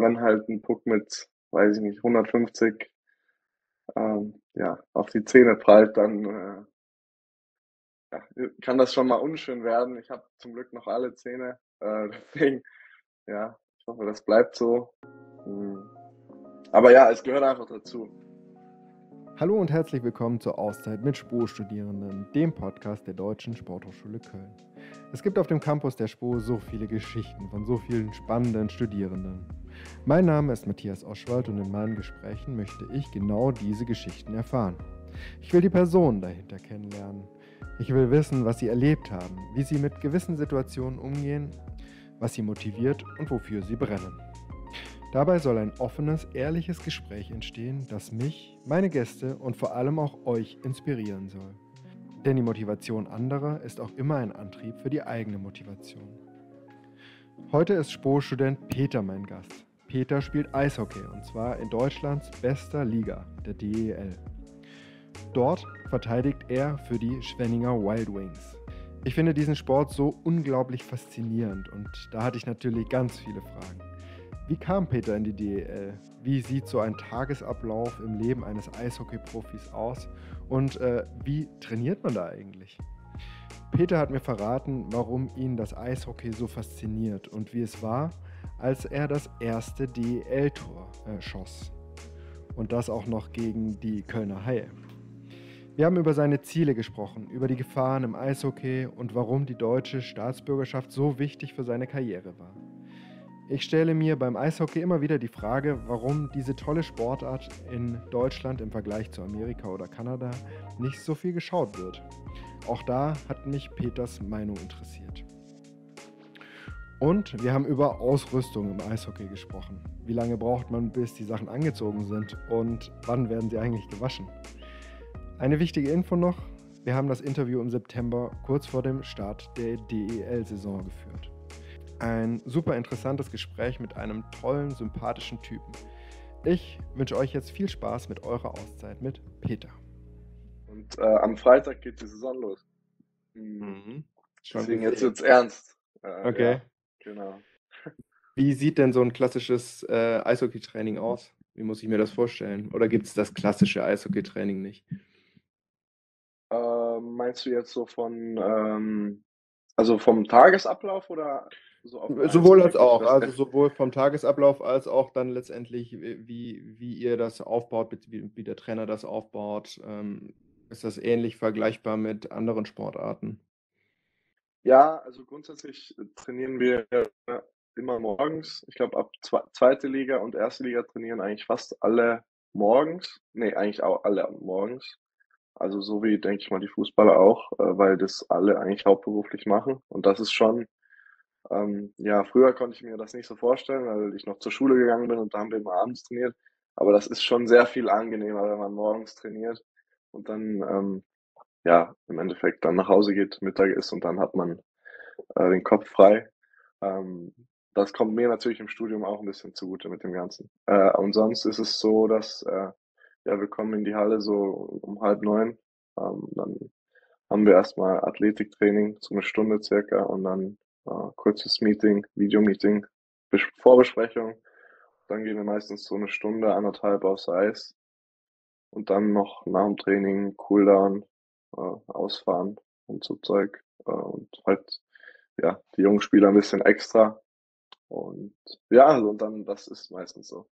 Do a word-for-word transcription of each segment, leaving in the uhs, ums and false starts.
wenn halt ein Puck mit, weiß ich nicht, hundertfünfzig ähm, ja, auf die Zähne prallt, dann äh, ja, kann das schon mal unschön werden. Ich habe zum Glück noch alle Zähne, äh, deswegen, ja, ich hoffe, das bleibt so. Hm. Aber ja, es gehört einfach dazu. Hallo und herzlich willkommen zur Auszeit mit SPO-Studierenden, dem Podcast der Deutschen Sporthochschule Köln. Es gibt auf dem Campus der SPO so viele Geschichten von so vielen spannenden Studierenden. Mein Name ist Matthias Oschwald und in meinen Gesprächen möchte ich genau diese Geschichten erfahren. Ich will die Personen dahinter kennenlernen. Ich will wissen, was sie erlebt haben, wie sie mit gewissen Situationen umgehen, was sie motiviert und wofür sie brennen. Dabei soll ein offenes, ehrliches Gespräch entstehen, das mich, meine Gäste und vor allem auch euch inspirieren soll. Denn die Motivation anderer ist auch immer ein Antrieb für die eigene Motivation. Heute ist SPO-Student Peter mein Gast. Peter spielt Eishockey und zwar in Deutschlands bester Liga, der D E L. Dort verteidigt er für die Schwenninger Wild Wings. Ich finde diesen Sport so unglaublich faszinierend und da hatte ich natürlich ganz viele Fragen. Wie kam Peter in die D E L? Wie sieht so ein Tagesablauf im Leben eines Eishockey-Profis aus? Und äh, wie trainiert man da eigentlich? Peter hat mir verraten, warum ihn das Eishockey so fasziniert und wie es war, als er das erste D E L-Tor äh, schoss. Und das auch noch gegen die Kölner Haie. Wir haben über seine Ziele gesprochen, über die Gefahren im Eishockey und warum die deutsche Staatsbürgerschaft so wichtig für seine Karriere war. Ich stelle mir beim Eishockey immer wieder die Frage, warum diese tolle Sportart in Deutschland im Vergleich zu Amerika oder Kanada nicht so viel geschaut wird. Auch da hat mich Peters Meinung interessiert. Und wir haben über Ausrüstung im Eishockey gesprochen. Wie lange braucht man, bis die Sachen angezogen sind und wann werden sie eigentlich gewaschen? Eine wichtige Info noch, wir haben das Interview im September kurz vor dem Start der D E L-Saison geführt. Ein super interessantes Gespräch mit einem tollen, sympathischen Typen. Ich wünsche euch jetzt viel Spaß mit eurer Auszeit mit Peter. Und äh, am Freitag geht die Saison los. Hm. Mhm. Schon Deswegen jetzt gesehen. wird's ernst. Äh, Okay. Ja, genau. Wie sieht denn so ein klassisches äh, Eishockey-Training aus? Wie muss ich mir das vorstellen? Oder gibt es das klassische Eishockey-Training nicht? Ähm, meinst du jetzt so von, ähm, also vom Tagesablauf oder so auf dem Eis Sowohl dann als wirklich auch, das also F sowohl vom Tagesablauf als auch dann letztendlich, wie, wie ihr das aufbaut, bet- wie, wie der Trainer das aufbaut. Ähm, ist das ähnlich vergleichbar mit anderen Sportarten? Ja, also grundsätzlich äh, trainieren wir äh, immer morgens. Ich glaube, ab zwe zweite Liga und erste Liga trainieren eigentlich fast alle morgens. Ne, eigentlich auch alle morgens. Also so wie, denke ich mal, die Fußballer auch, äh, weil das alle eigentlich hauptberuflich machen. Und das ist schon, ähm ja, früher konnte ich mir das nicht so vorstellen, weil ich noch zur Schule gegangen bin und da haben wir immer abends trainiert. Aber das ist schon sehr viel angenehmer, wenn man morgens trainiert und dann, ähm, ja, im Endeffekt dann nach Hause geht, Mittag isst und dann hat man äh, den Kopf frei. Ähm, Das kommt mir natürlich im Studium auch ein bisschen zugute mit dem Ganzen. Äh, und sonst ist es so, dass äh, ja, wir kommen in die Halle so um halb neun. Ähm, dann haben wir erstmal Athletiktraining, so eine Stunde circa, und dann äh, kurzes Meeting, Videomeeting, Bes Vorbesprechung. Dann gehen wir meistens so eine Stunde, anderthalb aufs Eis und dann noch nach dem Training Cooldown, äh, ausfahren und so Zeug. Äh, und halt, ja, die jungen Spieler ein bisschen extra. Und ja, also und dann, das ist meistens so.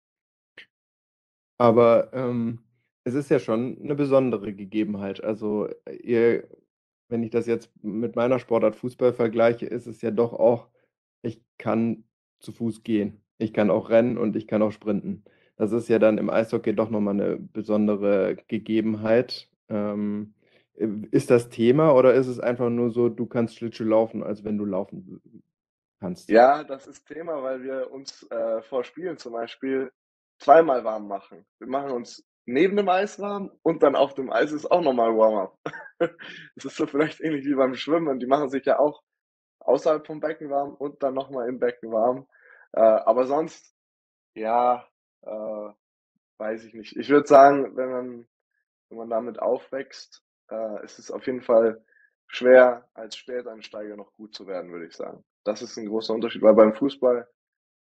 Aber ähm, es ist ja schon eine besondere Gegebenheit. Also äh, ihr, wenn ich das jetzt mit meiner Sportart Fußball vergleiche, ist es ja doch auch, ich kann zu Fuß gehen, ich kann auch rennen und ich kann auch sprinten. Das ist ja dann im Eishockey doch nochmal eine besondere Gegebenheit. Ähm, äh, ist das Thema oder ist es einfach nur so, du kannst Schlittschuh laufen, als wenn du laufen kannst? Ja, das ist Thema, weil wir uns äh, vor Spielen zum Beispiel zweimal warm machen. Wir machen uns neben dem Eis warm und dann auf dem Eis ist auch nochmal Warm-up. Das ist so vielleicht ähnlich wie beim Schwimmen. Die machen sich ja auch außerhalb vom Becken warm und dann nochmal im Becken warm. Äh, aber sonst, ja, äh, weiß ich nicht. Ich würde sagen, wenn man, wenn man damit aufwächst, äh, ist es auf jeden Fall schwer, als Späteinsteiger noch gut zu werden, würde ich sagen. Das ist ein großer Unterschied, weil beim Fußball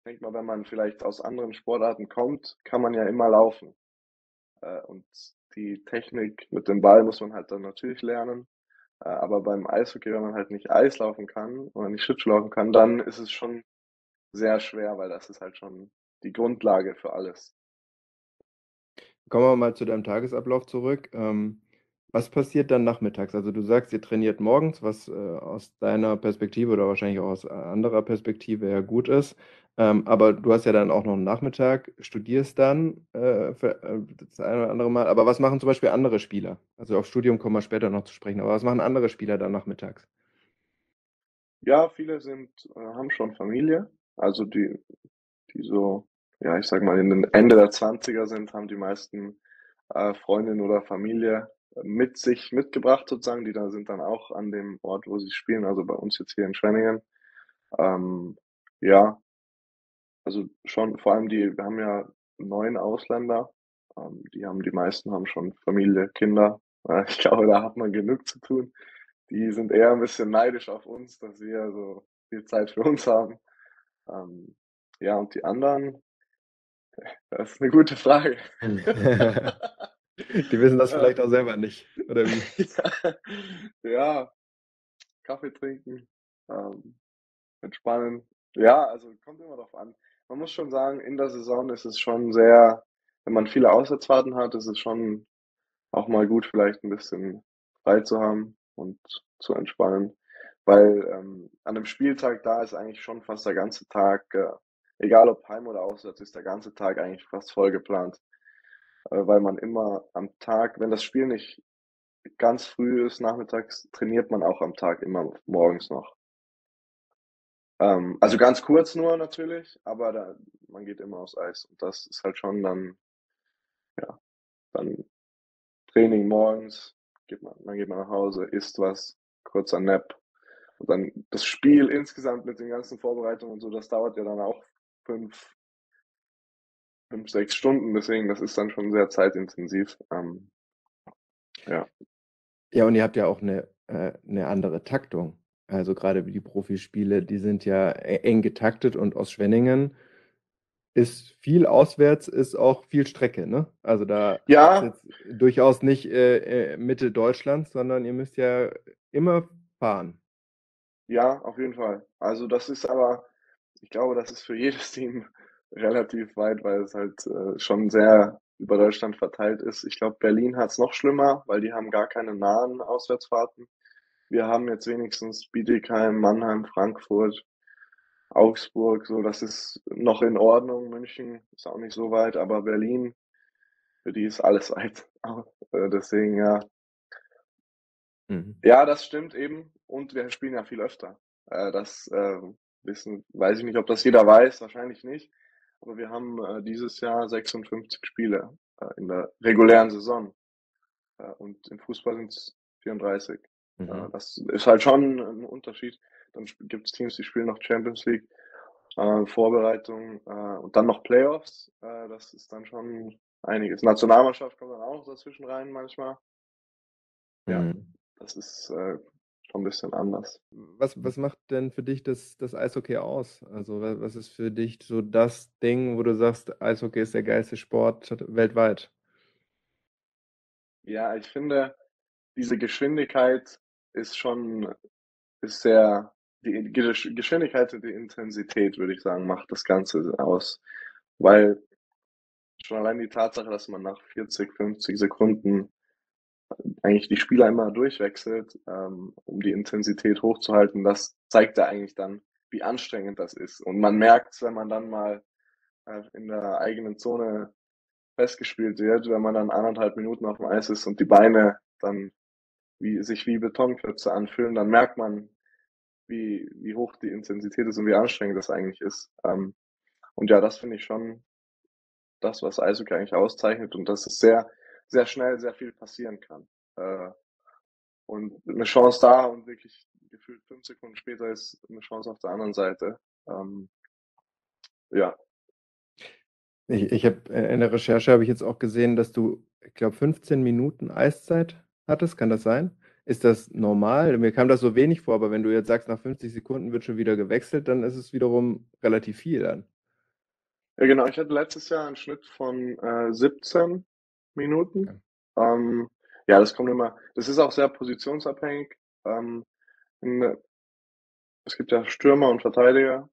denke mal, wenn man vielleicht aus anderen Sportarten kommt, kann man ja immer laufen. Äh, und die Technik mit dem Ball muss man halt dann natürlich lernen. Äh, aber beim Eishockey, wenn man halt nicht Eis laufen kann oder nicht Schlittschuh laufen kann, dann ist es schon sehr schwer, weil das ist halt schon die Grundlage für alles. Kommen wir mal zu deinem Tagesablauf zurück. Ähm, was passiert dann nachmittags? Also du sagst, ihr trainiert morgens, was äh, aus deiner Perspektive oder wahrscheinlich auch aus anderer Perspektive ja gut ist. Ähm, aber du hast ja dann auch noch einen Nachmittag, studierst dann äh, für, äh, das eine oder andere Mal. Aber was machen zum Beispiel andere Spieler? Also auf Studium kommen wir später noch zu sprechen. Aber was machen andere Spieler dann nachmittags? Ja, viele sind, äh, haben schon Familie, also die, die so, ja, ich sag mal, in den Ende der Zwanziger sind, haben die meisten äh, Freundin oder Familie äh, mit sich mitgebracht sozusagen, die da sind dann auch an dem Ort, wo sie spielen, also bei uns jetzt hier in Schwenningen. Ähm, ja, also schon, vor allem die, wir haben ja neun Ausländer, ähm, die haben, die meisten haben schon Familie, Kinder. Äh, ich glaube, da hat man genug zu tun. Die sind eher ein bisschen neidisch auf uns, dass wir so viel Zeit für uns haben. Ähm, ja, und die anderen, das ist eine gute Frage. Die wissen das Äh, vielleicht auch selber nicht, oder wie? ja, Kaffee trinken, ähm, entspannen. Ja, also kommt immer drauf an. Man muss schon sagen, in der Saison ist es schon sehr, wenn man viele Auswärtsfahrten hat, ist es schon auch mal gut, vielleicht ein bisschen frei zu haben und zu entspannen. Weil ähm, an einem Spieltag da ist eigentlich schon fast der ganze Tag, äh, egal ob heim oder auswärts, ist der ganze Tag eigentlich fast voll geplant. Äh, weil man immer am Tag, wenn das Spiel nicht ganz früh ist, nachmittags, trainiert man auch am Tag immer morgens noch. Ähm, also ganz kurz nur natürlich, aber da, man geht immer aufs Eis. Und das ist halt schon dann, ja, dann Training morgens, geht man, dann geht man nach Hause, isst was, kurzer Nap. Und dann das Spiel insgesamt mit den ganzen Vorbereitungen und so, das dauert ja dann auch fünf, fünf, sechs Stunden. Deswegen, das ist dann schon sehr zeitintensiv. Ähm, ja. Ja, und ihr habt ja auch eine, äh, 'ne andere Taktung. Also gerade die Profispiele, die sind ja e eng getaktet und aus Schwenningen ist viel auswärts, ist auch viel Strecke, ne? Also da ist Ja, jetzt durchaus nicht äh, äh, Mitte Deutschlands, sondern ihr müsst ja immer fahren. ja, auf jeden Fall. Also das ist aber, ich glaube, das ist für jedes Team relativ weit, weil es halt äh, schon sehr über Deutschland verteilt ist. Ich glaube, Berlin hat es noch schlimmer, weil die haben gar keine nahen Auswärtsfahrten. Wir haben jetzt wenigstens Bietigheim, Mannheim, Frankfurt, Augsburg, so, das ist noch in Ordnung. München ist auch nicht so weit, aber Berlin, für die ist alles weit. Äh, deswegen, ja. Mhm. Ja, das stimmt eben. Und wir spielen ja viel öfter. Äh, das äh, wissen, weiß ich nicht, ob das jeder weiß, wahrscheinlich nicht. Aber wir haben äh, dieses Jahr sechsundfünfzig Spiele äh, in der regulären Saison. Äh, und im Fußball sind es vierunddreißig. Äh, Mhm. das ist halt schon ein Unterschied. Dann gibt es Teams, die spielen noch Champions League, äh, Vorbereitung äh, und dann noch Playoffs. Äh, das ist dann schon einiges. Nationalmannschaft kommt dann auch noch dazwischen rein manchmal. Ja, Mhm. das ist äh, schon ein bisschen anders. Was was macht denn für dich das das Eishockey aus? Also, wa was ist für dich so das Ding, wo du sagst, Eishockey ist der geilste Sport weltweit? Ja, ich finde, diese Geschwindigkeit ist schon ist sehr die Gesch Geschwindigkeit und die Intensität, würde ich sagen, macht das Ganze aus. Weil schon allein die Tatsache, dass man nach vierzig, fünfzig Sekunden eigentlich die Spieler immer durchwechselt, ähm, um die Intensität hochzuhalten, das zeigt ja eigentlich dann, wie anstrengend das ist. Und man merkt's, wenn man dann mal äh, in der eigenen Zone festgespielt wird, wenn man dann anderthalb Minuten auf dem Eis ist und die Beine dann wie, sich wie Betonklötze anfühlen, dann merkt man, wie, wie hoch die Intensität ist und wie anstrengend das eigentlich ist. Ähm, und ja, das finde ich schon das, was Eishockey eigentlich auszeichnet und dass es sehr, sehr schnell sehr viel passieren kann. Äh, und eine Chance da und wirklich gefühlt fünf Sekunden später ist eine Chance auf der anderen Seite. Ähm, ja, Ich ich habe äh, in der Recherche habe ich jetzt auch gesehen, dass du, ich glaube, fünfzehn Minuten Eiszeit hattest. Kann das sein? Ist das normal? Mir kam das so wenig vor, aber wenn du jetzt sagst, nach fünfzig Sekunden wird schon wieder gewechselt, dann ist es wiederum relativ viel dann. Ja, genau. Ich hatte letztes Jahr einen Schnitt von äh, siebzehn Ja. Minuten. Ähm, ja, das kommt immer, das ist auch sehr positionsabhängig. Ähm, in, es gibt ja Stürmer und Verteidiger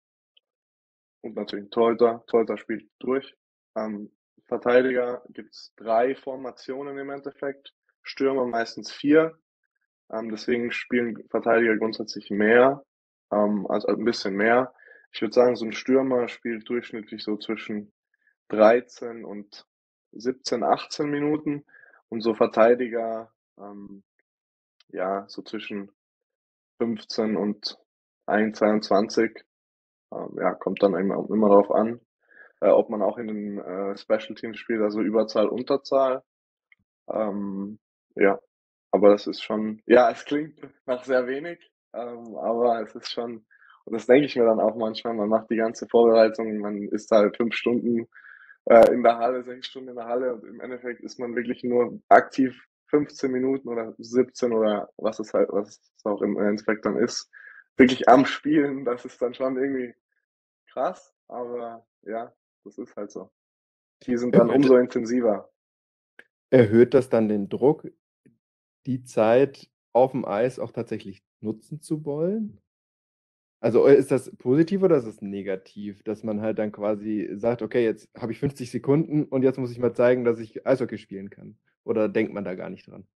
und natürlich Torhüter. Torhüter spielt durch. Ähm, Verteidiger gibt es drei Formationen im Endeffekt. Stürmer meistens vier. Ähm, deswegen spielen Verteidiger grundsätzlich mehr, ähm, also ein bisschen mehr. Ich würde sagen, so ein Stürmer spielt durchschnittlich so zwischen dreizehn und siebzehn, achtzehn Minuten und so Verteidiger, ähm, ja, so zwischen fünfzehn und ein, zweiundzwanzig. Ähm, ja, kommt dann immer, immer darauf an, äh, ob man auch in den äh, Special Teams spielt, also Überzahl, Unterzahl. Ähm, ja, aber das ist schon, ja, es klingt nach sehr wenig, ähm, aber es ist schon, und das denke ich mir dann auch manchmal, man macht die ganze Vorbereitung, man ist halt fünf Stunden äh, in der Halle, sechs Stunden in der Halle und im Endeffekt ist man wirklich nur aktiv fünfzehn Minuten oder siebzehn oder was es halt, was es auch im Endeffekt dann ist, wirklich am Spielen. Das ist dann schon irgendwie krass, aber ja, das ist halt so. Die sind dann Erhöht, umso intensiver. erhöht das dann den Druck, die Zeit auf dem Eis auch tatsächlich nutzen zu wollen? Also äh, ist das positiv oder ist das negativ, dass man halt dann quasi sagt, okay, jetzt habe ich fünfzig Sekunden und jetzt muss ich mal zeigen, dass ich Eishockey spielen kann? Oder denkt man da gar nicht dran?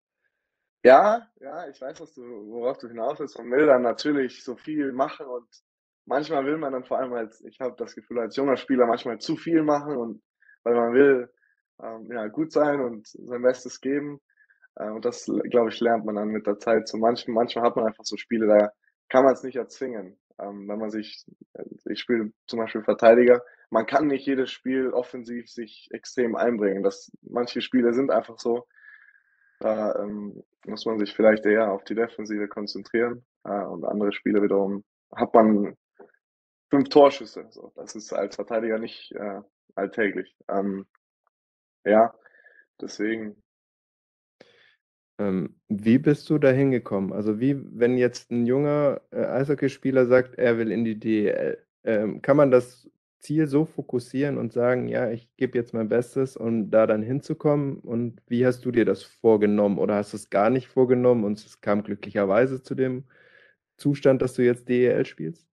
Ja, ja, ich weiß, was du, worauf du hinaus willst. Man will dann natürlich so viel machen und manchmal will man dann vor allem als, ich habe das Gefühl, als junger Spieler manchmal zu viel machen und weil man will ähm, ja, gut sein und sein Bestes geben. Äh, und das, glaube ich, lernt man dann mit der Zeit. So manchmal, manchmal hat man einfach so Spiele, da kann man es nicht erzwingen. Ähm, wenn man sich, äh, ich spiele zum Beispiel Verteidiger, man kann nicht jedes Spiel offensiv sich extrem einbringen. Das, manche Spiele sind einfach so, da ähm, muss man sich vielleicht eher auf die Defensive konzentrieren. Äh, und andere Spiele wiederum hat man fünf Torschüsse. So. Das ist als Verteidiger nicht äh, alltäglich. Ähm, ja, deswegen. Ähm, wie bist du da hingekommen? Also wie, wenn jetzt ein junger äh, Eishockeyspieler sagt, er will in die D E L, ähm, kann man das Ziel so fokussieren und sagen, ja, ich gebe jetzt mein Bestes, um da dann hinzukommen? Und wie hast du dir das vorgenommen? Oder hast du es gar nicht vorgenommen und es kam glücklicherweise zu dem Zustand, dass du jetzt D E L spielst?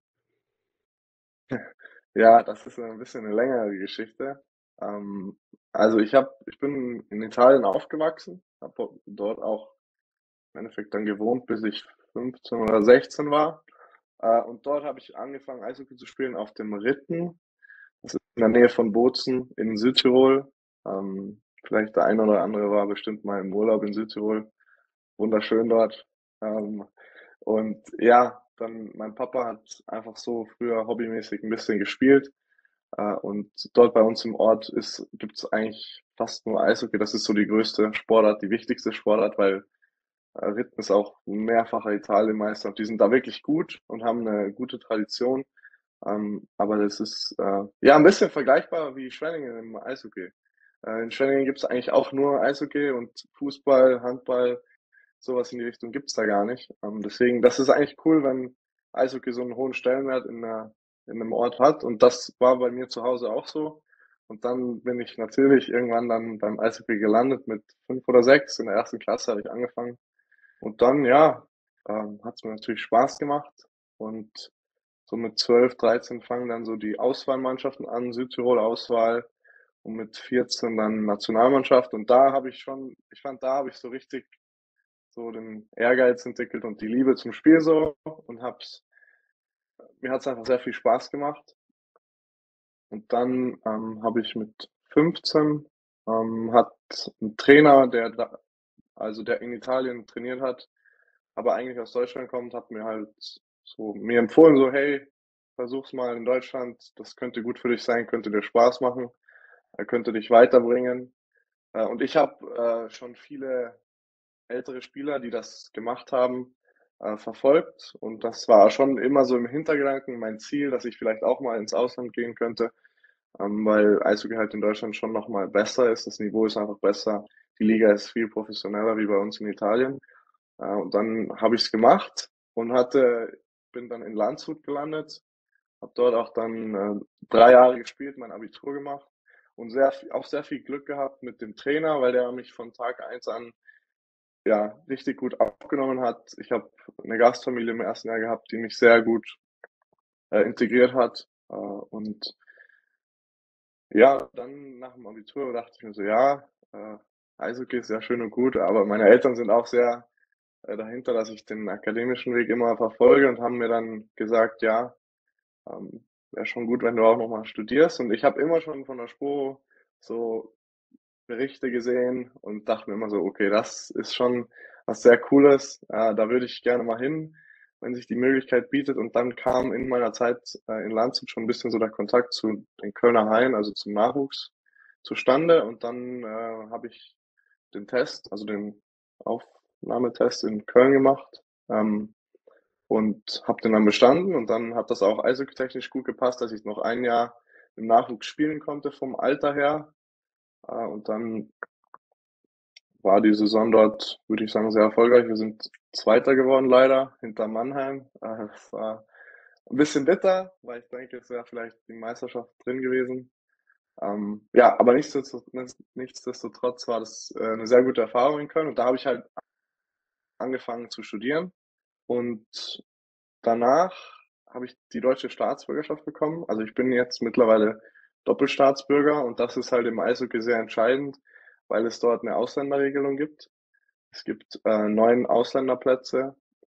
Ja, das ist ein bisschen eine längere Geschichte. Ähm, also ich habe, ich bin in Italien aufgewachsen, habe dort auch im Endeffekt dann gewohnt, bis ich fünfzehn oder sechzehn war. Äh, und dort habe ich angefangen, Eishockey zu spielen auf dem Ritten. Das ist in der Nähe von Bozen in Südtirol. Ähm, vielleicht der eine oder andere war bestimmt mal im Urlaub in Südtirol. Wunderschön dort. Ähm, und ja, dann mein Papa hat einfach so früher hobbymäßig ein bisschen gespielt. Äh, und dort bei uns im Ort ist, gibt es eigentlich fast nur Eishockey. Das ist so die größte Sportart, die wichtigste Sportart, weil äh, Ritten ist auch mehrfacher Italienmeister und die sind da wirklich gut und haben eine gute Tradition. Ähm, aber das ist äh, ja ein bisschen vergleichbar wie Schwenningen im Eishockey. Äh, in Schwenningen gibt es eigentlich auch nur Eishockey und Fußball, Handball, sowas in die Richtung gibt's da gar nicht. Ähm, deswegen, das ist eigentlich cool, wenn Eishockey so einen hohen Stellenwert in, einer, in einem Ort hat. Und das war bei mir zu Hause auch so. Und dann bin ich natürlich irgendwann dann beim Eishockey gelandet mit fünf oder sechs. In der ersten Klasse habe ich angefangen. Und dann, ja, ähm, hat es mir natürlich Spaß gemacht. Und so mit zwölf, dreizehn fangen dann so die Auswahlmannschaften an, Südtirol-Auswahl und mit vierzehn dann Nationalmannschaft. Und da habe ich schon, ich fand, da habe ich so richtig so den Ehrgeiz entwickelt und die Liebe zum Spiel so und hab's, mir hat es einfach sehr viel Spaß gemacht. Und dann ähm, habe ich mit fünfzehn ähm, hat ein Trainer, der da, also der in Italien trainiert hat, aber eigentlich aus Deutschland kommt, hat mir halt so mir empfohlen, so hey, versuch's mal in Deutschland, das könnte gut für dich sein, könnte dir Spaß machen, er könnte dich weiterbringen. Äh, und ich habe äh, schon viele ältere Spieler, die das gemacht haben, äh, verfolgt. Und das war schon immer so im Hintergedanken mein Ziel, dass ich vielleicht auch mal ins Ausland gehen könnte, ähm, weil Eishockey halt in Deutschland schon noch mal besser ist. Das Niveau ist einfach besser. Die Liga ist viel professioneller wie bei uns in Italien. Äh, und dann habe ich es gemacht und hatte, bin dann in Landshut gelandet habe dort auch dann äh, drei Jahre gespielt, mein Abitur gemacht und sehr, auch sehr viel Glück gehabt mit dem Trainer, weil der mich von Tag eins an ja, richtig gut aufgenommen hat. Ich habe eine Gastfamilie im ersten Jahr gehabt, die mich sehr gut äh, integriert hat. Äh, und ja, dann nach dem Abitur dachte ich mir so, ja, äh, Eishockey ist ja schön und gut, aber meine Eltern sind auch sehr äh, dahinter, dass ich den akademischen Weg immer verfolge und haben mir dann gesagt, ja, ähm, wäre schon gut, wenn du auch nochmal studierst. Und ich habe immer schon von der SPO so Berichte gesehen und dachte mir immer so, okay, das ist schon was sehr Cooles. Äh, da würde ich gerne mal hin, wenn sich die Möglichkeit bietet. Und dann kam in meiner Zeit äh, in Landshut schon ein bisschen so der Kontakt zu den Kölner Haien, also zum Nachwuchs, zustande. Und dann äh, habe ich den Test, also den Aufnahmetest in Köln gemacht. Ähm, und habe den dann bestanden und dann hat das auch eishockeytechnisch gut gepasst, dass ich noch ein Jahr im Nachwuchs spielen konnte vom Alter her. Äh, und dann war die Saison dort, würde ich sagen, sehr erfolgreich. Wir sind Zweiter geworden leider hinter Mannheim. Äh, es war ein bisschen bitter, weil ich denke, es wäre vielleicht die Meisterschaft drin gewesen. Ähm, ja, aber nichtsdestotrotz, nichtsdestotrotz war das äh, eine sehr gute Erfahrung in Köln und da habe ich halt angefangen zu studieren und danach habe ich die deutsche Staatsbürgerschaft bekommen. Also ich bin jetzt mittlerweile Doppelstaatsbürger und das ist halt im Eishockey sehr entscheidend, weil es dort eine Ausländerregelung gibt. Es gibt äh, neun Ausländerplätze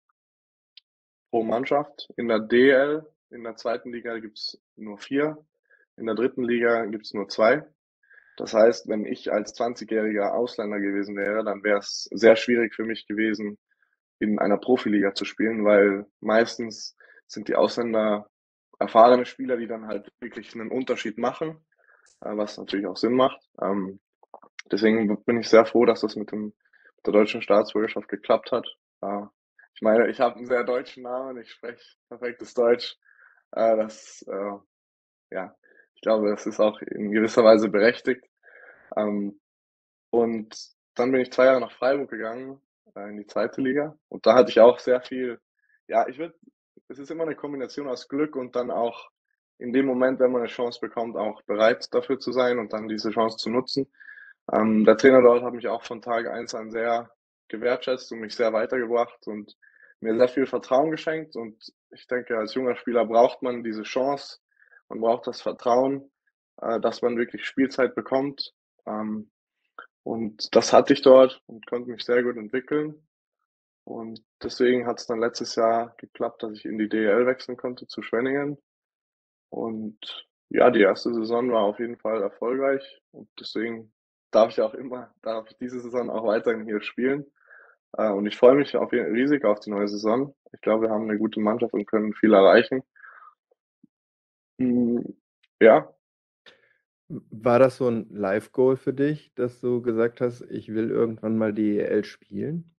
pro Mannschaft. In der D L, in der zweiten Liga gibt es nur vier. In der dritten Liga gibt es nur zwei. Das heißt, wenn ich als zwanzigjähriger Ausländer gewesen wäre, dann wäre es sehr schwierig für mich gewesen, in einer Profiliga zu spielen, weil meistens sind die Ausländer erfahrene Spieler, die dann halt wirklich einen Unterschied machen, äh, was natürlich auch Sinn macht. Ähm, deswegen bin ich sehr froh, dass das mit dem, mit der deutschen Staatsbürgerschaft geklappt hat. Äh, ich meine, ich habe einen sehr deutschen Namen, ich spreche perfektes Deutsch. Äh, das, äh, ja, ich glaube, das ist auch in gewisser Weise berechtigt. Ähm, und dann bin ich zwei Jahre nach Freiburg gegangen, äh, in die zweite Liga. Und da hatte ich auch sehr viel, ja, ich würde, es ist immer eine Kombination aus Glück und dann auch in dem Moment, wenn man eine Chance bekommt, auch bereit dafür zu sein und dann diese Chance zu nutzen. Ähm, der Trainer dort hat mich auch von Tag eins an sehr gewertschätzt und mich sehr weitergebracht und mir sehr viel Vertrauen geschenkt. Und ich denke, als junger Spieler braucht man diese Chance, man braucht das Vertrauen, äh, dass man wirklich Spielzeit bekommt. Ähm, und das hatte ich dort und konnte mich sehr gut entwickeln. Und deswegen hat es dann letztes Jahr geklappt, dass ich in die D E L wechseln konnte zu Schwenningen. Und ja, die erste Saison war auf jeden Fall erfolgreich. Und deswegen darf ich auch immer, darf ich diese Saison auch weiterhin hier spielen. Äh, und ich freue mich auf jeden, riesig auf die neue Saison. Ich glaube, wir haben eine gute Mannschaft und können viel erreichen. Mm, ja, War das so ein Live-Goal für dich, dass du gesagt hast, ich will irgendwann mal die E L spielen?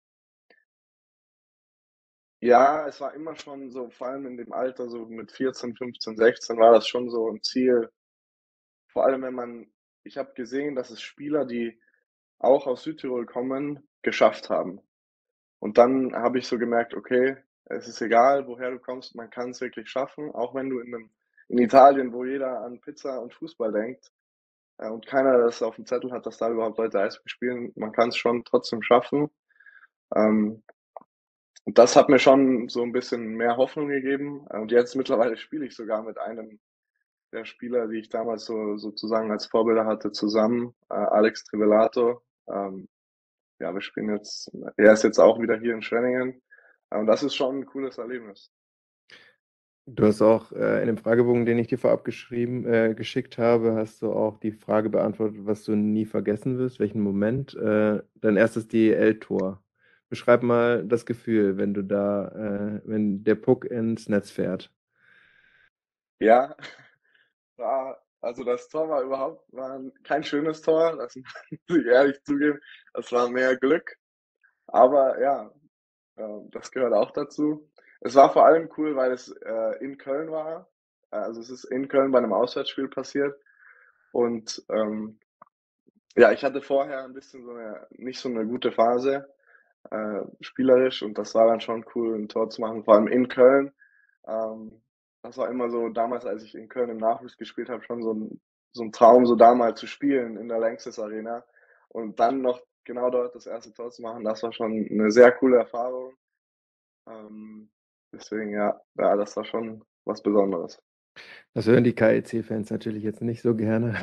ja, es war immer schon so, vor allem in dem Alter, so mit vierzehn, fünfzehn, sechzehn, war das schon so ein Ziel. Vor allem, wenn man, ich habe gesehen, dass es Spieler, die auch aus Südtirol kommen, geschafft haben. Und dann habe ich so gemerkt, okay, es ist egal, woher du kommst, man kann es wirklich schaffen, auch wenn du in 'nem in Italien, wo jeder an Pizza und Fußball denkt, äh, und keiner das auf dem Zettel hat, dass da überhaupt Leute Eishockey spielen, man kann es schon trotzdem schaffen. Ähm, und das hat mir schon so ein bisschen mehr Hoffnung gegeben. Äh, und jetzt mittlerweile spiele ich sogar mit einem der Spieler, die ich damals so sozusagen als Vorbilder hatte, zusammen, äh, Alex Trivelato. Ähm, ja, wir spielen jetzt, er ist jetzt auch wieder hier in Schwenningen. Äh, Und das ist schon ein cooles Erlebnis. Du hast auch äh, in dem Fragebogen, den ich dir vorab geschrieben, äh, geschickt habe, hast du auch die Frage beantwortet, was du nie vergessen wirst, welchen Moment. Äh, dein erstes D E L-Tor. Beschreib mal das Gefühl, wenn du da, äh, wenn der Puck ins Netz fährt. Ja, war, also das Tor war überhaupt war kein schönes Tor, das muss ich ehrlich zugeben. Das war mehr Glück. Aber ja, äh, das gehört auch dazu. Es war vor allem cool, weil es äh, in Köln war. Also es ist in Köln bei einem Auswärtsspiel passiert. Und ähm, ja, ich hatte vorher ein bisschen so eine, nicht so eine gute Phase, äh, spielerisch und das war dann schon cool, ein Tor zu machen, vor allem in Köln. Ähm, das war immer so damals, als ich in Köln im Nachwuchs gespielt habe, schon so 'n so 'n Traum, so da mal zu spielen in der Lanxess Arena und dann noch genau dort das erste Tor zu machen, das war schon 'ne sehr coole Erfahrung. Ähm, deswegen ja, ja, das war schon was Besonderes. Das hören die K I C-Fans natürlich jetzt nicht so gerne.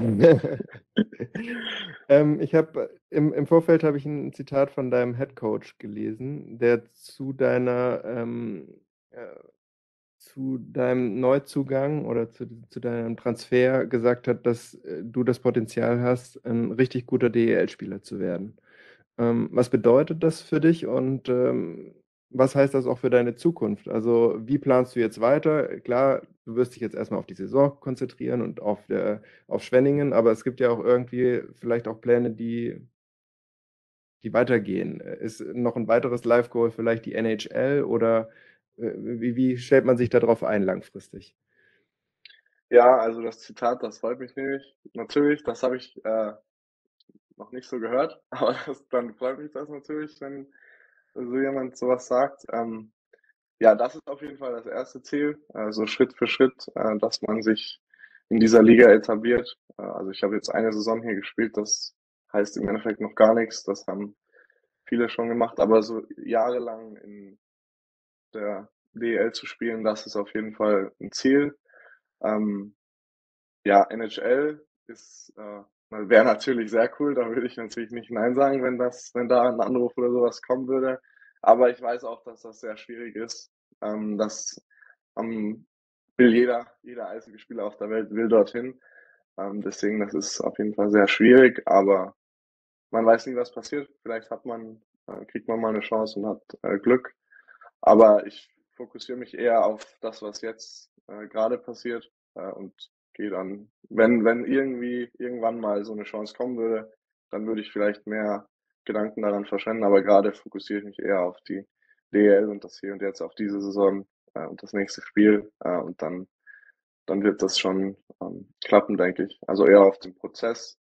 Ähm, ich habe im im Vorfeld habe ich 'n Zitat von deinem Headcoach gelesen, der zu deiner, ähm, äh zu deinem Neuzugang oder zu d zu deinem Transfer gesagt hat, dass, äh, du das Potenzial hast, 'n richtig guter D E L-Spieler zu werden. Ähm, was bedeutet das für dich und, ähm, was heißt das auch für deine Zukunft? Also, wie planst du jetzt weiter? Klar, du wirst dich jetzt erst mal auf die Saison konzentrieren und auf, äh auf Schwenningen, aber es gibt ja auch irgendwie vielleicht auch Pläne, die die weitergehen. Äh, ist noch 'n weiteres Life Goal vielleicht die N H L oder, äh, wie wie stellt man sich da drauf ein langfristig? Ja, also das Zitat, das freut mich nämlich natürlich. Das habe ich, äh, noch nicht so gehört, aber das dann freut mich das natürlich, wenn so jemand so was sagt. Ähm, ja, das ist auf jeden Fall das erste Ziel, äh, so Schritt für Schritt, äh, dass man sich in dieser Liga etabliert. Äh, also ich habe jetzt eine Saison hier gespielt, das heißt im Endeffekt noch gar nix. Das haben viele schon gemacht, aber so jahrelang in der D E L zu spielen, das ist auf jeden Fall 'n Ziel. Ähm, ja, N H L ist, äh wäre natürlich sehr cool, da würde ich natürlich nicht nein sagen, wenn das wenn da 'n Anruf oder so was kommen würde. Aber ich weiß auch, dass das sehr schwierig ist. Ähm, das, ähm, will jeder jeder Eishockeyspieler auf der Welt will dorthin. Ähm, deswegen, das ist auf jeden Fall sehr schwierig, aber man weiß nie, was passiert. Vielleicht hat man äh, kriegt man mal 'ne Chance und hat, äh, Glück. Aber ich fokussiere mich eher auf das, was jetzt, äh, grade passiert, äh, und gehe dann wenn wenn irgendwie irgendwann mal so 'ne Chance kommen würde, dann würde ich vielleicht mehr Gedanken daran verschwenden, aber grade fokussiere ich mich eher auf die D E L und das Hier und Jetzt, auf diese Saison, äh, und das nächste Spiel, äh, und dann dann wird das schon, ähm, klappen, denke ich. Also eher auf den Prozess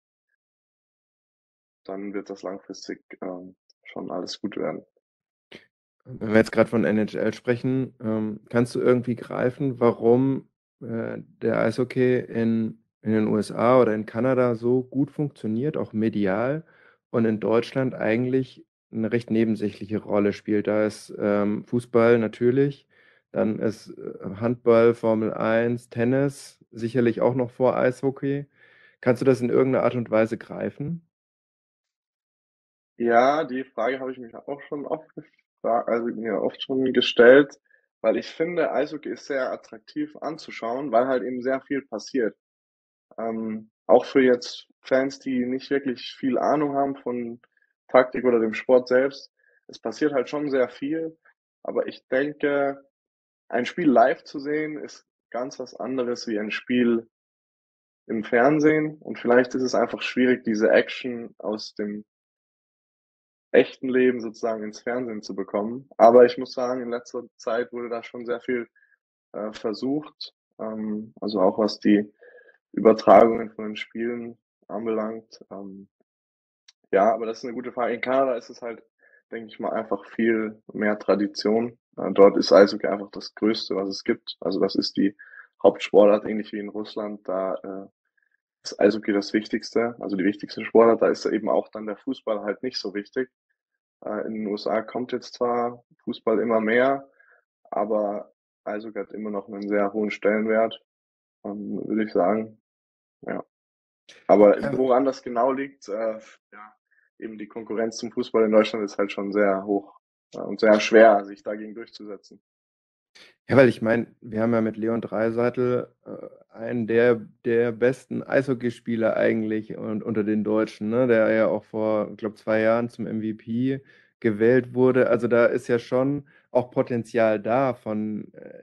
dann wird das langfristig, ähm, schon alles gut werden. Wenn wir jetzt grad von N H L sprechen, ähm, kannst du irgendwie greifen, warum, äh, der Eishockey in in den U S A oder in Kanada so gut funktioniert, auch medial und in Deutschland eigentlich 'ne recht nebensächliche Rolle spielt? Da ist, ähm, Fußball natürlich, dann ist, äh, Handball, Formel eins, Tennis sicherlich auch noch vor Eishockey. Kannst du das in irgend 'ner Art und Weise greifen? Ja, die Frage habe ich mich auch schon oft gefra also mir oft schon gestellt, weil ich finde, Eishockey ist sehr attraktiv anzuschauen, weil halt eben sehr viel passiert. Ähm, auch für jetzt Fans, die nicht wirklich viel Ahnung haben von Taktik oder dem Sport selbst. Es passiert halt schon sehr viel, aber ich denke, ein Spiel live zu sehen, ist ganz was anderes wie ein Spiel im Fernsehen und vielleicht ist es einfach schwierig, diese Action aus dem echten Leben sozusagen ins Fernsehen zu bekommen. Aber ich muss sagen, in letzter Zeit wurde da schon sehr viel, äh, versucht, ähm, also auch was die Übertragungen von den Spielen anbelangt. Ähm, ja, aber das ist 'ne gute Frage. In Kanada ist es halt, denke ich mal, einfach viel mehr Tradition. Äh, dort ist Eishockey einfach das Größte, was es gibt. Also, das ist die Hauptsportart, ähnlich wie in Russland. Da, äh, ist Eishockey das Wichtigste, also die wichtigste Sportart. Da ist eben auch dann der Fußball halt nicht so wichtig. Äh, in den U S A kommt jetzt zwar Fußball immer mehr, aber Eishockey hat immer noch 'nen sehr hohen Stellenwert, ähm, würde ich sagen, ja. Aber Ähm woran das genau liegt, äh, ja, eben die Konkurrenz zum Fußball in Deutschland ist halt schon sehr hoch, äh, und sehr schwer, sich dagegen durchzusetzen. Ja, weil ich meine, wir haben ja mit Leon Draisaitl, äh, einen der der besten Eishockeyspieler eigentlich un unter den Deutschen, ne, der ja auch vor, glaube, zwei Jahren zum M V P gewählt wurde. Also, da ist ja schon auch Potenzial da von, äh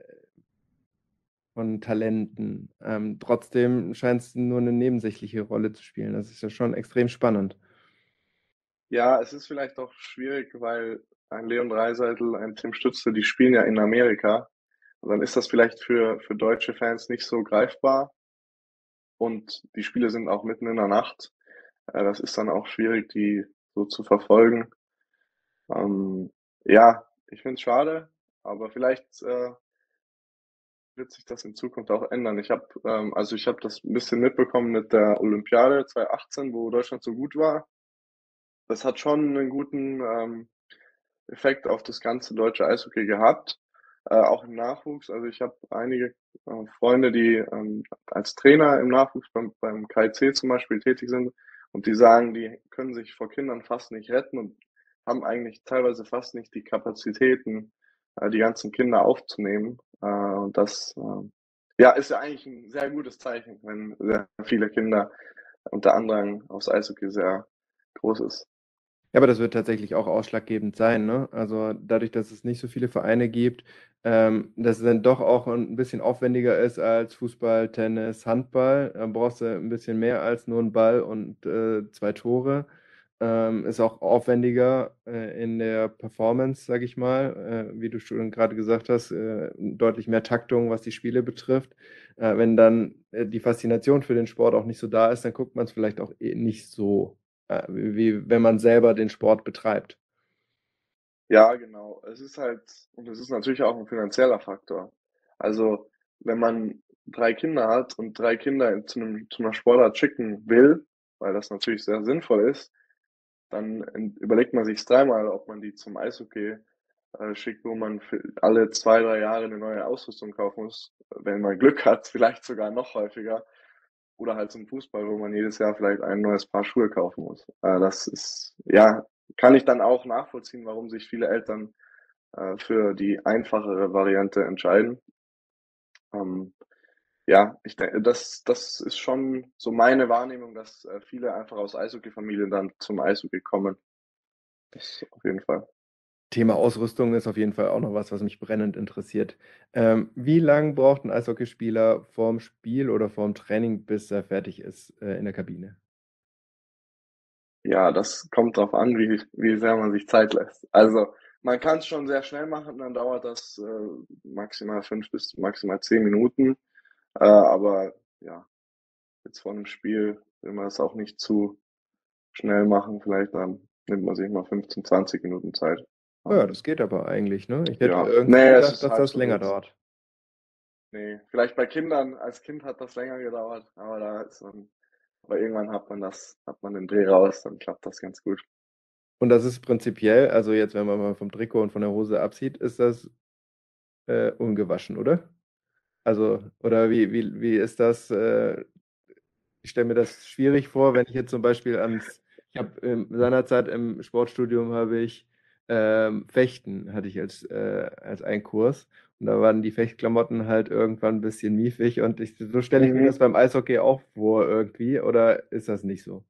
von Talenten. Ähm, trotzdem scheint's nur 'ne nebensächliche Rolle zu spielen. Das ist ja schon extrem spannend. Ja, es ist vielleicht auch schwierig, weil ein Leon Draisaitl, ein Tim Stützle, die spielen ja in Amerika. Und dann ist das vielleicht für für deutsche Fans nicht so greifbar. Und die Spiele sind auch mitten in der Nacht. Äh, das ist dann auch schwierig, die so zu verfolgen. Ähm, ja, ich finde es schade, aber vielleicht, äh wird sich das in Zukunft auch ändern. Ich habe, ähm, also ich habe das ein bisschen mitbekommen mit der Olympiade zwanzig achtzehn, wo Deutschland so gut war. Das hat schon einen guten ähm, Effekt auf das ganze deutsche Eishockey gehabt, äh, auch im Nachwuchs. Also ich habe einige äh, Freunde, die ähm, als Trainer im Nachwuchs beim, beim K I C zum Beispiel tätig sind und die sagen, die können sich vor Kindern fast nicht retten und haben eigentlich teilweise fast nicht die Kapazitäten, äh, die ganzen Kinder aufzunehmen. Äh, und das äh, ja, ist ja eigentlich ein sehr gutes Zeichen, wenn sehr viele Kinder und der Andrang aufs Eishockey sehr groß ist. Ja, aber das wird tatsächlich auch ausschlaggebend sein, ne? Also dadurch, dass es nicht so viele Vereine gibt, ähm, dass es dann doch auch ein bisschen aufwendiger ist als Fußball, Tennis, Handball. Da brauchst du ein bisschen mehr als nur einen Ball und äh, zwei Tore. Ähm, ist auch aufwendiger äh, in der Performance, sage ich mal, äh, wie du schon gerade gesagt hast, äh, deutlich mehr Taktung, was die Spiele betrifft. Äh, wenn dann äh, die Faszination für den Sport auch nicht so da ist, dann guckt man es vielleicht auch eh nicht so äh, wie wenn man selber den Sport betreibt. Ja, genau. Es ist halt und es ist natürlich auch ein finanzieller Faktor. Also, wenn man drei Kinder hat und drei Kinder in zu 'nem zu 'ner Sportart schicken will, weil das natürlich sehr sinnvoll ist, dann en überlegt man sich's dreimal, ob man die zum Eishockey, äh, schickt, wo man für alle zwei drei Jahre eine neue Ausrüstung kaufen muss, wenn man Glück hat, vielleicht sogar noch häufiger. Oder halt zum Fußball, wo man jedes Jahr vielleicht ein neues Paar Schuhe kaufen muss. Äh, das ist ja, kann ich dann auch nachvollziehen, warum sich viele Eltern, äh, für die einfachere Variante entscheiden. Ähm, ja, ich denke, das das ist schon so meine Wahrnehmung, dass, äh, viele einfach aus Eishockey-Familien dann zum Eishockey kommen. Das auf jeden Fall. Thema Ausrüstung ist auf jeden Fall auch noch was, was mich brennend interessiert. Ähm, wie lang braucht ein Eishockeyspieler vorm Spiel oder vorm Training, bis er fertig ist, äh, in der Kabine? Ja, das kommt drauf an, wie wie sehr man sich Zeit lässt. Also, man kann's schon sehr schnell machen, dann dauert das, äh, maximal fünf bis maximal zehn Minuten. Äh, aber ja, jetzt vor 'nem Spiel will man das auch nicht zu schnell machen. Vielleicht dann nimmt man sich mal fünfzehn, zwanzig Minuten Zeit. Oh ja, Ähm, das geht aber eigentlich, ne? Ich hätte ja, irgendwie ne, es gedacht, ist dass halb das so länger wild. dauert. Ne, vielleicht bei Kindern als Kind hat das länger gedauert, aber da ist dann aber irgendwann hat man das hat man den Dreh raus, dann klappt das ganz gut. Und das ist prinzipiell, also jetzt, wenn man mal vom Trikot und von der Hose absieht, ist das, äh, ungewaschen, oder? Also, oder wie wie wie ist das, äh ich stelle mir das schwierig vor, wenn ich jetzt zum Beispiel ans ich habe, ähm seinerzeit im Sportstudium habe ich, ähm Fechten hatte ich als äh, als einen Kurs und da waren die Fechtklamotten halt irgendwann 'n bisschen miefig und ich so stelle ich mir das Mhm. beim Eishockey auch vor irgendwie oder ist das nicht so?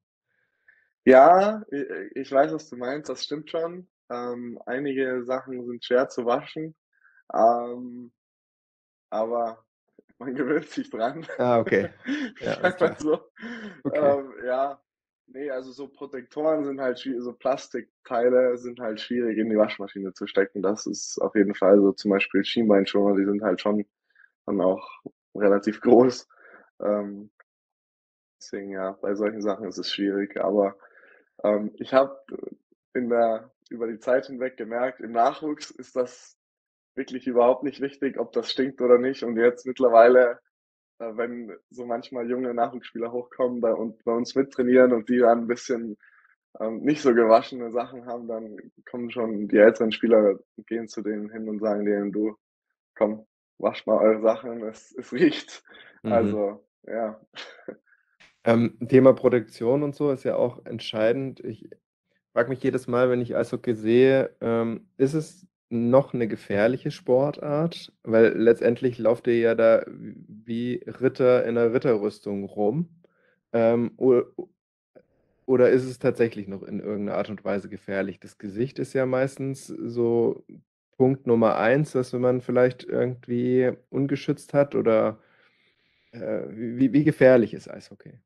Ja, i ich weiß, was du meinst, das stimmt schon. Ähm, einige Sachen sind schwer zu waschen, ähm, aber man gewöhnt sich dran. Ah, okay. Ja, alles Sag mal klar. so. Okay. Ähm, ja, ne, also so Protektoren sind halt schwi so Plastikteile sind halt schwierig in die Waschmaschine zu stecken. Das ist auf jeden Fall so, zum Beispiel Schienbeinschoner, die sind halt schon dann auch relativ groß. Ähm, deswegen ja, bei solchen Sachen ist es schwierig. Aber, ähm, ich habe in der über die Zeit hinweg gemerkt, im Nachwuchs ist das wirklich überhaupt nicht wichtig, ob das stinkt oder nicht. Und jetzt mittlerweile, äh, wenn so manchmal junge Nachwuchsspieler hochkommen bei und bei uns mittrainieren und die dann 'n bisschen, ähm, nicht so gewaschene Sachen haben, dann kommen schon die älteren Spieler gehen zu denen hin und sagen denen: „Du, komm, wascht mal eure Sachen, es es riecht.“ Mhm. Also, ja. Ähm, Thema Protektion und so ist ja auch entscheidend. Ich frage mich jedes Mal, wenn ich Eishockey sehe, ähm, ist es noch 'ne gefährliche Sportart? Weil letztendlich lauft ihr ja da wie Ritter in 'ner Ritterrüstung rum. Ähm, o oder ist es tatsächlich noch in irgend 'ner Art und Weise gefährlich? Das Gesicht ist ja meistens so Punkt Nummer eins, dass wenn man vielleicht irgendwie ungeschützt hat oder, äh, wie wie gefährlich ist Eishockey?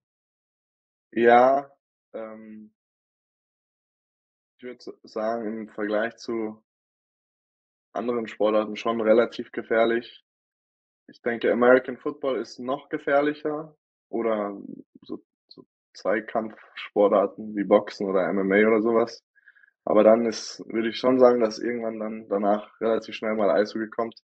Ja, ähm ich würde s sagen, im Vergleich zu anderen Sportarten schon relativ gefährlich. Ich denke, American Football ist noch gefährlicher oder so so Zweikampfsportarten wie Boxen oder M M A oder so was. Aber dann ist würde ich schon sagen, dass irgendwann dann danach relativ schnell mal Eishockey kommt.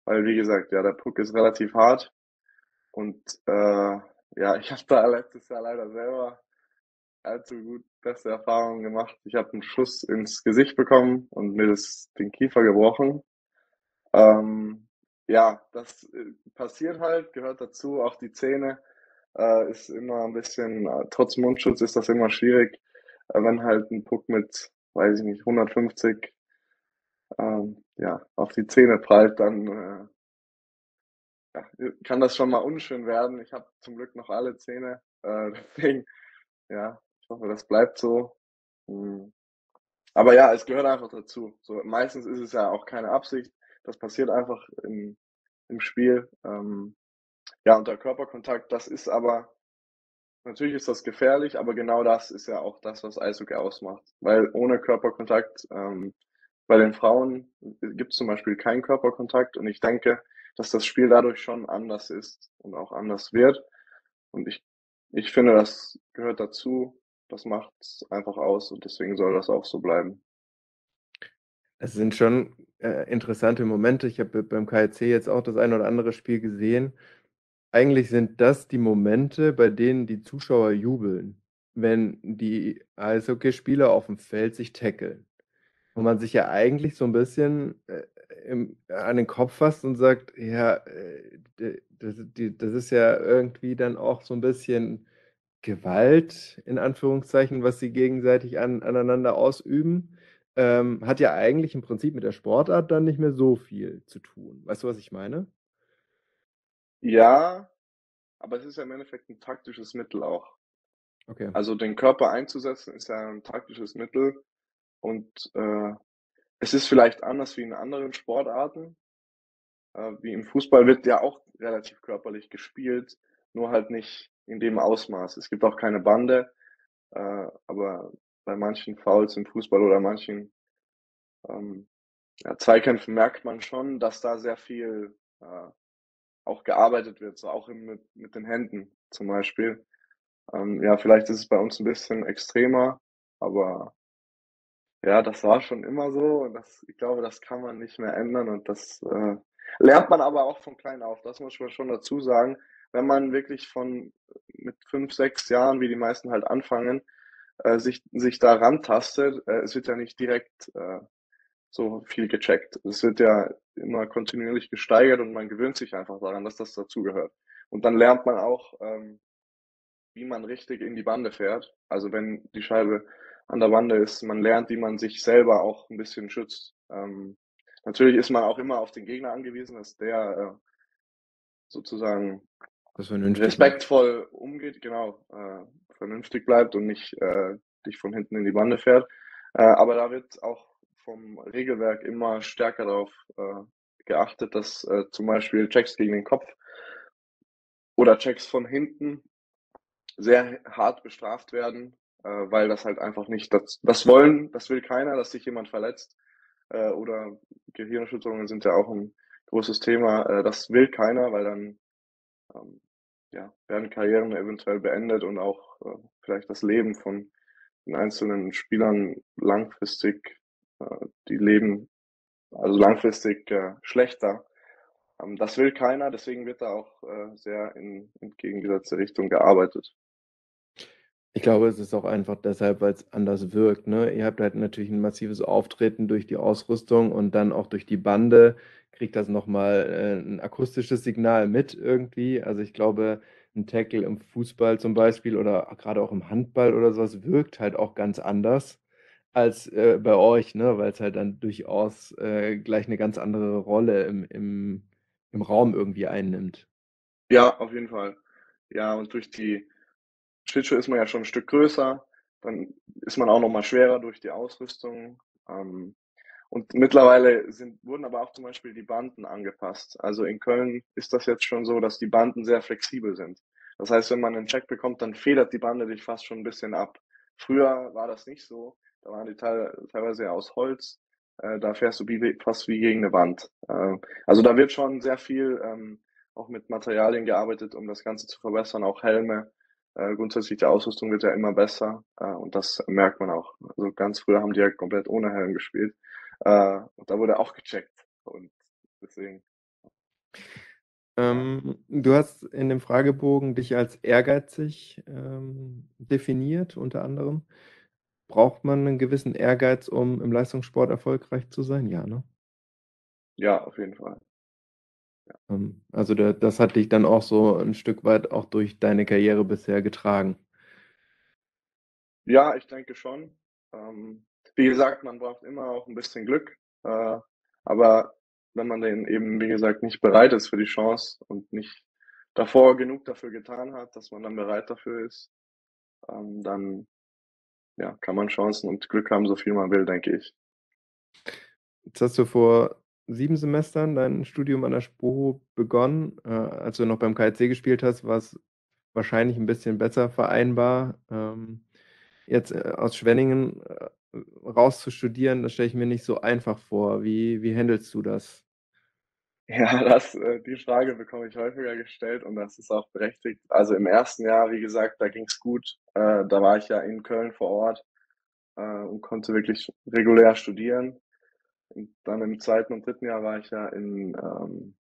weil wie gesagt, ja, der Puck ist relativ hart und, äh, ja, ich habe da letztes Jahr leider selber allzu gut beste Erfahrungen gemacht. Ich habe einen Schuss ins Gesicht bekommen und mir das den Kiefer gebrochen. Ähm, ja, das, äh, passiert halt, gehört dazu. Auch die Zähne, äh, ist immer ein bisschen äh, trotz Mundschutz ist das immer schwierig, äh, wenn halt ein Puck mit, weiß ich nicht, hundertfünfzig, ähm, ja, auf die Zähne prallt, dann, äh, ja, kann das schon mal unschön werden. Ich habe zum Glück noch alle Zähne, äh, deswegen, ja, ich hoffe, das bleibt so. Hm, aber ja, es gehört einfach dazu. So, meistens ist es ja auch keine Absicht. Das passiert einfach im im Spiel. Ähm, ja, und der Körperkontakt, das ist aber natürlich ist das gefährlich, aber genau das ist ja auch das, was Eishockey ausmacht. Weil ohne Körperkontakt, ähm, bei den Frauen gibt es zum Beispiel keinen Körperkontakt und ich denke, dass das Spiel dadurch schon anders ist und auch anders wird. Und ich, ich finde, das gehört dazu. Das macht es einfach aus und deswegen soll das auch so bleiben. Es sind schon, äh, interessante Momente. Ich habe beim K I C jetzt auch das ein oder andere Spiel gesehen. Eigentlich sind das die Momente, bei denen die Zuschauer jubeln, wenn die Eishockeyspieler auf dem Feld sich tackeln. Wo man sich ja eigentlich so ein bisschen, äh, im an den Kopf fasst und sagt: „Ja, äh, d das die das ist ja irgendwie dann auch so ein bisschen Gewalt in Anführungszeichen, was sie gegenseitig an aneinander ausüben, ähm, hat ja eigentlich im Prinzip mit der Sportart dann nicht mehr so viel zu tun. Weißt du, was ich meine?“ Ja, aber es ist ja im Endeffekt ein taktisches Mittel auch. Okay. Also den Körper einzusetzen ist ja ein taktisches Mittel und, äh, es ist vielleicht anders wie in anderen Sportarten. Äh, wie im Fußball wird ja auch relativ körperlich gespielt, nur halt nicht in dem Ausmaß. Es gibt auch keine Bande, äh, aber bei manchen Fouls im Fußball oder manchen, ähm, ja, Zweikämpfen merkt man schon, dass da sehr viel, äh, auch gearbeitet wird, so auch im mit mit den Händen zum Beispiel. Ähm, ja, vielleicht ist es bei uns ein bisschen extremer, aber ja, das war schon immer so und das ich glaube, das kann man nicht mehr ändern und das, äh, lernt man aber auch von klein auf. Das muss man schon dazu sagen. Wenn man wirklich von mit fünf sechs Jahren, wie die meisten halt anfangen, äh, sich sich da rantastet, äh, es wird ja nicht direkt, äh, so viel gecheckt. Es wird ja immer kontinuierlich gesteigert und man gewöhnt sich einfach daran, dass das dazugehört. Und dann lernt man auch, ähm wie man richtig in die Bande fährt. Also wenn die Scheibe an der Bande ist, man lernt, wie man sich selber auch ein bisschen schützt. Ähm, natürlich ist man auch immer auf den Gegner angewiesen, dass der, äh, sozusagen Das vernünftig macht. respektvoll umgeht, genau, äh, vernünftig bleibt und nicht, äh, dich von hinten in die Bande fährt. Äh, aber da wird auch vom Regelwerk immer stärker darauf, äh, geachtet, dass, äh, zum Beispiel Checks gegen den Kopf oder Checks von hinten sehr hart bestraft werden, äh, weil das halt einfach nicht das das wollen das will keiner, dass sich jemand verletzt, äh, oder Gehirnerschütterungen sind ja auch ein großes Thema. Äh, das will keiner, weil dann, ähm, ja, werden Karrieren eventuell beendet und auch, äh, vielleicht das Leben von den einzelnen Spielern langfristig äh, die leben also langfristig, äh, schlechter. Ähm, das will keiner, deswegen wird da auch, äh, sehr in entgegengesetzte Richtung gearbeitet. Ich glaube, es ist auch einfach deshalb, weil es anders wirkt, ne? Ihr habt halt natürlich ein massives Auftreten durch die Ausrüstung und dann auch durch die Bande kriegt das noch mal, äh, 'n akustisches Signal mit irgendwie. Also, ich glaube, ein Tackle im Fußball zum Beispiel oder gerade auch im Handball oder so was wirkt halt auch ganz anders als, äh, bei euch, ne, weil es halt dann durchaus, äh, gleich eine ganz andere Rolle im im im Raum irgendwie einnimmt. Ja, auf jeden Fall. Ja, und durch die Schlittschuhe ist man ja schon 'n Stück größer, dann ist man auch noch mal schwerer durch die Ausrüstung. Ähm, und mittlerweile sind wurden aber auch zum Beispiel die Banden angepasst. Also, in Köln ist das jetzt schon so, dass die Banden sehr flexibel sind. Das heißt, wenn man 'nen Check bekommt, dann federt die Bande dich fast schon 'n bisschen ab. Früher war das nicht so. Da waren die teil teilweise ja aus Holz. Äh, da fährst du wie we fast wie gegen 'ne Wand. Ähm, also, da wird schon sehr viel, ähm, auch mit Materialien gearbeitet, um das Ganze zu verbessern, auch Helme. Äh, grundsätzlich die Ausrüstung wird ja immer besser, äh, und das merkt man auch. Also, ganz früher haben die ja komplett ohne Helm gespielt. Äh, und da wurde auch gecheckt und deswegen. Ja. Ähm, du hast in dem Fragebogen dich als ehrgeizig, ähm, definiert, unter anderem. Braucht man 'nen gewissen Ehrgeiz, um im Leistungssport erfolgreich zu sein? Ja, ne? Ja, auf jeden Fall. Ja. Ähm, also da das hat dich dann auch so 'n Stück weit auch durch deine Karriere bisher getragen? Ja, ich denke schon. Ähm, wie gesagt, man braucht immer auch 'n bisschen Glück, äh, aber wenn man denn eben, wie gesagt, nicht bereit ist für die Chance und nicht davor genug dafür getan hat, dass man dann bereit dafür ist, ähm, dann, ja, kann man Chancen und Glück haben, so viel man will, denke ich. Jetzt hast du vor sieben Semestern dein Studium an der SPOHO begonnen. Äh, als du noch beim K I C gespielt hast, war's wahrscheinlich 'n bisschen besser vereinbar. Ähm, jetzt, äh, aus Schwenningen, äh, raus zu studieren, das stelle ich mir nicht so einfach vor. Wie wie handelst du das? Ja, das äh, die Frage bekomme ich häufiger gestellt und das ist auch berechtigt. Also, im ersten Jahr, wie gesagt, da ging's gut. Äh, da war ich ja in Köln vor Ort, äh, und konnte wirklich regulär studieren. Und dann im zweiten und dritten Jahr war ich ja in, ähm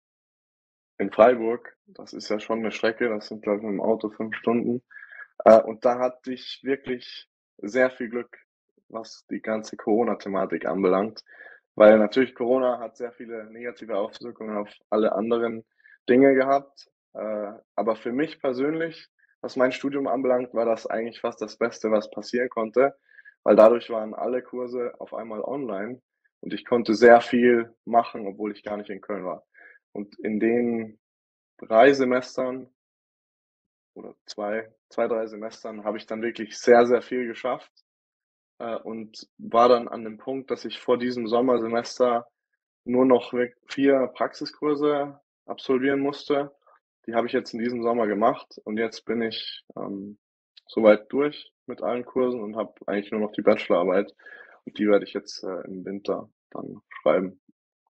in Freiburg. Das ist ja schon 'ne Strecke, das sind, glaube ich, mit'm Auto fünf Stunden. Äh, und da hatte ich wirklich sehr viel Glück, was die ganze Corona-Thematik anbelangt, weil natürlich Corona hat sehr viele negative Auswirkungen auf alle anderen Dinge gehabt. Äh, aber für mich persönlich, was mein Studium anbelangt, war das eigentlich fast das Beste, was passieren konnte, weil dadurch waren alle Kurse auf einmal online und ich konnte sehr viel machen, obwohl ich gar nicht in Köln war. Und in den drei Semestern oder zwei zwei, drei Semestern habe ich dann wirklich sehr, sehr viel geschafft, äh, und war dann an dem Punkt, dass ich vor diesem Sommersemester nur noch wirk vier Praxiskurse absolvieren musste. Die habe ich jetzt in diesem Sommer gemacht und jetzt bin ich, ähm, so weit durch mit allen Kursen und habe eigentlich nur noch die Bachelorarbeit und die werde ich jetzt, äh, im Winter dann schreiben.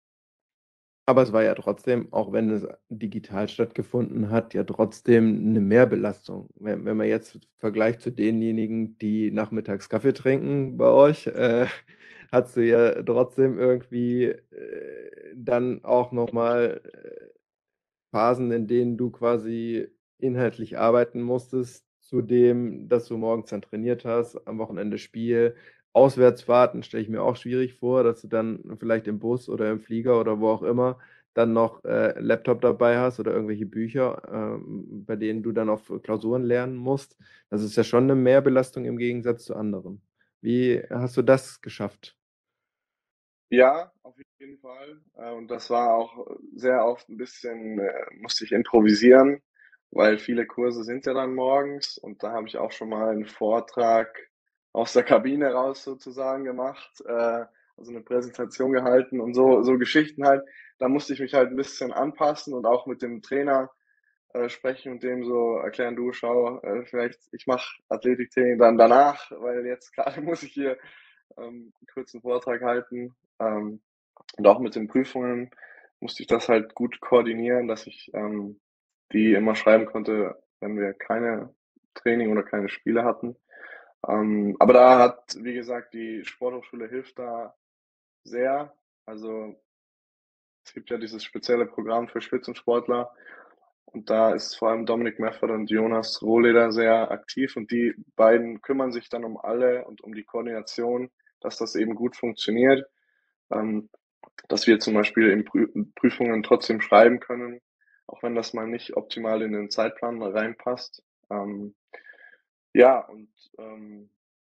Aber es war ja trotzdem, auch wenn es digital stattgefunden hat, ja trotzdem 'ne Mehrbelastung. Wenn wenn man jetzt vergleicht zu denjenigen, die nachmittags Kaffee trinken bei euch, äh, hattest du ja trotzdem irgendwie, äh, dann auch noch mal, äh, Phasen, in denen du quasi inhaltlich arbeiten musstest, zudem, dass du morgens dann trainiert hast, am Wochenende Spiel. Auswärtsfahrten stelle ich mir auch schwierig vor, dass du dann vielleicht im Bus oder im Flieger oder wo auch immer dann noch, äh, Laptop dabei hast oder irgendwelche Bücher, ähm, bei denen du dann auch für Klausuren lernen musst. Das ist ja schon 'ne Mehrbelastung im Gegensatz zu anderen. Wie hast du das geschafft? Ja, auf jeden Fall. Äh, und das war auch sehr oft 'n bisschen äh, musste ich improvisieren, weil viele Kurse sind ja dann morgens und da habe ich auch schon mal 'n Vortrag aus der Kabine raus sozusagen gemacht, äh, also 'ne Präsentation gehalten und so so Geschichten halt. Da musste ich mich halt 'n bisschen anpassen und auch mit dem Trainer, äh, sprechen und dem so erklären: „Du, schau, äh, vielleicht ich mache Athletiktraining dann danach, weil jetzt grade muss ich hier, ähm, kurz 'n Vortrag halten.“ Ähm, und auch mit den Prüfungen musste ich das halt gut koordinieren, dass ich, ähm, die immer schreiben konnte, wenn wir keine Training oder keine Spiele hatten. Ähm, aber da hat, wie gesagt, die Sporthochschule hilft da sehr. Also es gibt ja dieses spezielle Programm für Spitzensportler und da ist vor allem Dominik Meffert und Jonas Rohleder sehr aktiv und die beiden kümmern sich dann um alle und um die Koordination, dass das eben gut funktioniert, ähm, dass wir zum Beispiel in Prü Prüfungen trotzdem schreiben können, auch wenn das mal nicht optimal in den Zeitplan reinpasst. Ähm, ja, und, ähm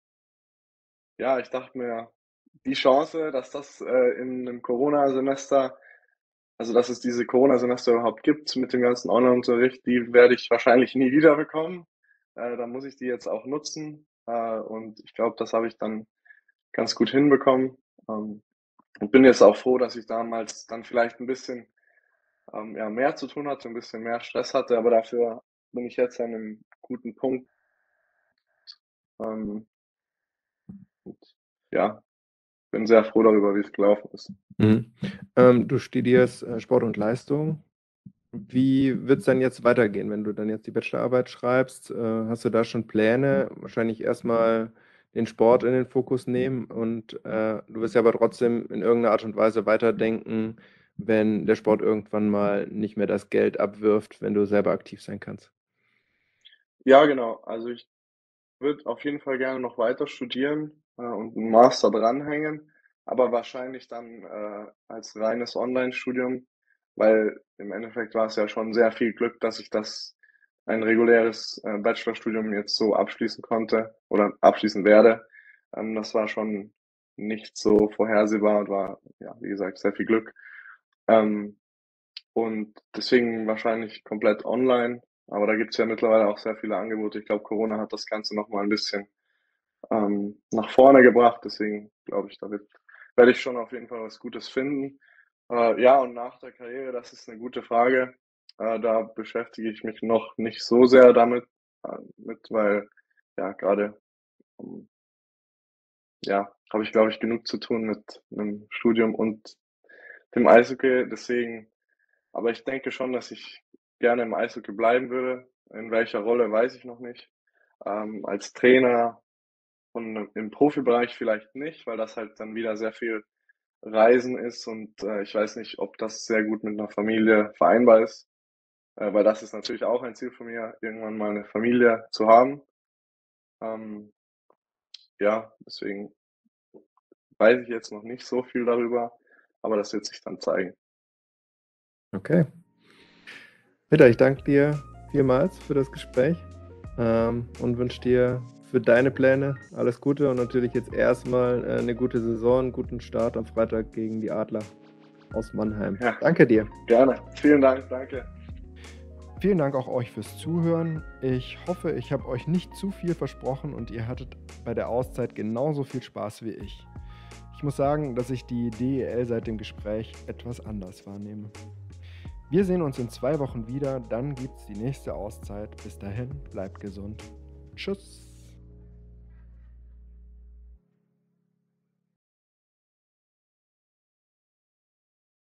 ja, ich dachte mir, die Chance, dass das, äh, in 'nem Corona-Semester also, dass es diese Corona-Semester überhaupt gibt mit dem ganzen Onlineunterricht, die werde ich wahrscheinlich nie wieder bekommen. Äh, dann muss ich die jetzt auch nutzen, äh, und ich glaube, das habe ich dann ganz gut hinbekommen, ähm, und bin jetzt auch froh, dass ich damals dann vielleicht 'n bisschen, ähm, ja, mehr zu tun hatte, 'n bisschen mehr Stress hatte, aber dafür bin ich jetzt an 'nem guten Punkt. Ähm und ja, bin sehr froh darüber, wie's gelaufen ist. Mhm. Ähm, du studierst, äh, Sport und Leistung. Wie wird's dann jetzt weitergehen, wenn du dann jetzt die Bachelorarbeit schreibst? Äh, hast du da schon Pläne? Wahrscheinlich erst mal den Sport in den Fokus nehmen und, äh, du wirst ja aber trotzdem in irgend 'ner Art und Weise weiterdenken, wenn der Sport irgendwann mal nicht mehr das Geld abwirft, wenn du selber aktiv sein kannst? Ja, genau. Also ich würde auf jeden Fall gerne noch weiter studieren, äh, und 'n Master dranhängen, aber wahrscheinlich dann, äh, als reines Onlinestudium, weil im Endeffekt war es ja schon sehr viel Glück, dass ich das ein reguläres, äh, Bachelorstudium jetzt so abschließen konnte oder abschließen werde. Ähm, das war schon nicht so vorhersehbar und war, ja, wie gesagt, sehr viel Glück. Ähm, und deswegen wahrscheinlich komplett online, aber da gibt's ja mittlerweile auch sehr viele Angebote. Ich glaube, Corona hat das Ganze noch mal 'n bisschen ähm, nach vorne gebracht. Deswegen glaube ich, da wird werde ich schon auf jeden Fall was Gutes finden. Äh, ja, und nach der Karriere, das ist eine gute Frage. Äh, da beschäftige ich mich noch nicht so sehr damit, äh, mit, weil ja, gerade ähm, ja, habe ich, glaube ich, genug zu tun mit 'nem Studium und dem Eishockey. Deswegen aber ich denke schon, dass ich gerne im Eishockey bleiben würde. In welcher Rolle, weiß ich noch nicht. Ähm, als Trainer und im Profibereich vielleicht nicht, weil das halt dann wieder sehr viel Reisen ist und, äh, ich weiß nicht, ob das sehr gut mit 'ner Familie vereinbar ist, äh, weil das ist natürlich auch ein Ziel von mir, irgendwann mal 'ne Familie zu haben. Ähm, ja, deswegen weiß ich jetzt noch nicht so viel darüber, aber das wird sich dann zeigen. Okay. Peter, ich danke dir vielmals für das Gespräch, ähm, und wünsche dir für deine Pläne alles Gute und natürlich jetzt erstmal äh, 'ne gute Saison, 'n guten Start am Freitag gegen die Adler aus Mannheim. Ja, Danke dir. gerne. Vielen Dank, danke. Vielen Dank auch euch fürs Zuhören. Ich hoffe, ich habe euch nicht zu viel versprochen und ihr hattet bei der Auszeit genauso viel Spaß wie ich. Ich muss sagen, dass ich die D E L seit dem Gespräch etwas anders wahrnehme. Wir sehen uns in zwei Wochen wieder, dann gibt's die nächste Auszeit. Bis dahin, bleibt gesund. Tschüss.